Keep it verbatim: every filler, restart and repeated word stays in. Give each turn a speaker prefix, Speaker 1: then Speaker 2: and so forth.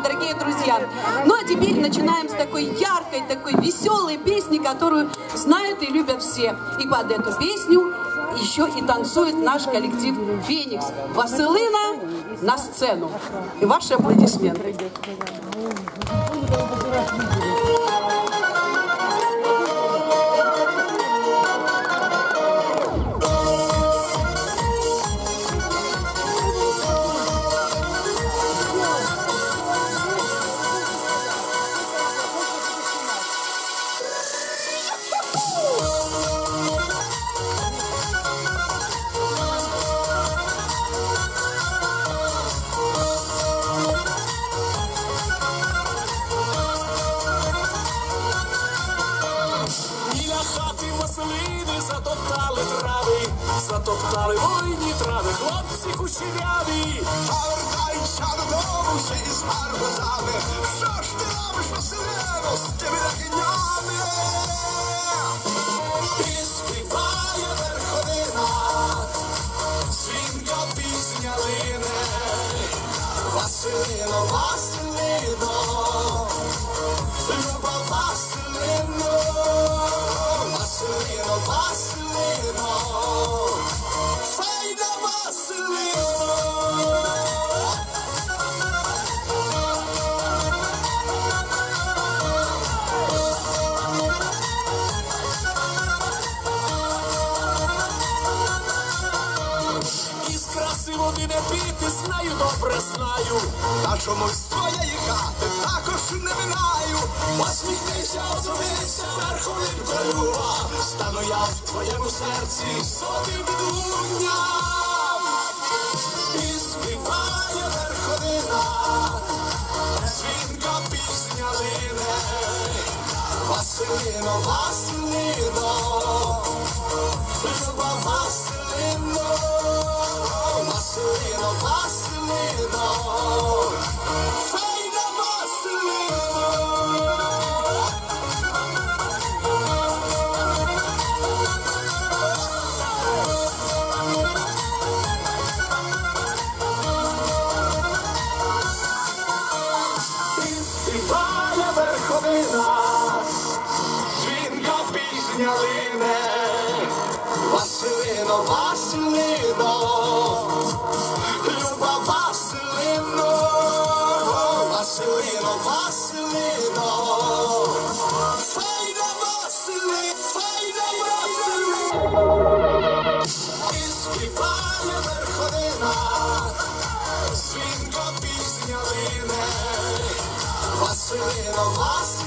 Speaker 1: дорогие друзья. Ну а теперь начинаем с такой яркой, такой веселой песни, которую знают и любят все. И под эту песню еще и танцует наш коллектив «Феникс». Василина на сцену. И ваши аплодисменты.
Speaker 2: Василини затоптали трави, затоптали войні трави, хлопці кучеряві.
Speaker 3: А вертаються додому ще із гарбузами. Що ж ти робиш, Василино, з тими ракинями?
Speaker 2: І співає верховина, дзвінка пісня лине.
Speaker 3: Василино, Василино, люба Василино. Василино, Василино, файна Василино.
Speaker 2: Із краси води не пити, знаю, добре знаю.
Speaker 3: Та чомусь твоєї хати також не минаю.
Speaker 2: Посміхнися, озовися, верховинка люба, стану я в твоєму серці сотим дуням. І співає верховина, дзвінка пісня лине.
Speaker 3: Василино, Василино, люба Василино. Василино, Василино, файна Василино.
Speaker 2: Співає верховина, дзвінка пісня лине.
Speaker 3: Василино, Василино, люба Василино. Василино, Василино, файна Василино, файна Василино. І співає верховина, дзвінка пісня лине. Василино, Василино.